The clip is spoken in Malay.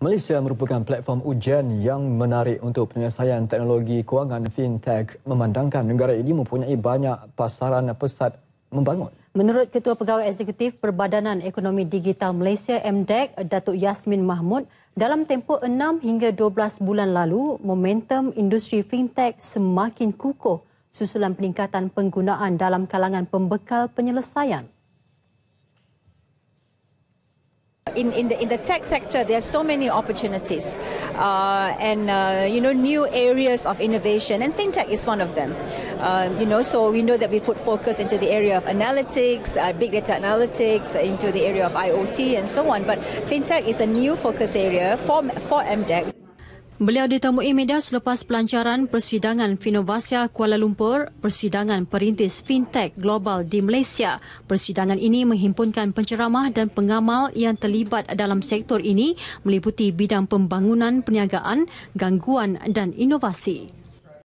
Malaysia merupakan platform ujian yang menarik untuk penyelesaian teknologi kewangan fintech, memandangkan negara ini mempunyai banyak pasaran pesat membangun. Menurut Ketua Pegawai Eksekutif Perbadanan Ekonomi Digital Malaysia MDEC, Datuk Yasmin Mahmud, dalam tempoh 6 hingga 12 bulan lalu, momentum industri fintech semakin kukuh susulan peningkatan penggunaan dalam kalangan pembekal penyelesaian. In the tech sector, there are so many opportunities and new areas of innovation, and fintech is one of them. So we know that we put focus into the area of analytics, big data analytics, into the area of IoT and so on. But fintech is a new focus area for MDEC. Beliau ditemui media selepas pelancaran persidangan Finovaccia Kuala Lumpur, persidangan perintis fintech global di Malaysia. Persidangan ini menghimpunkan penceramah dan pengamal yang terlibat dalam sektor ini meliputi bidang pembangunan perniagaan, gangguan dan inovasi.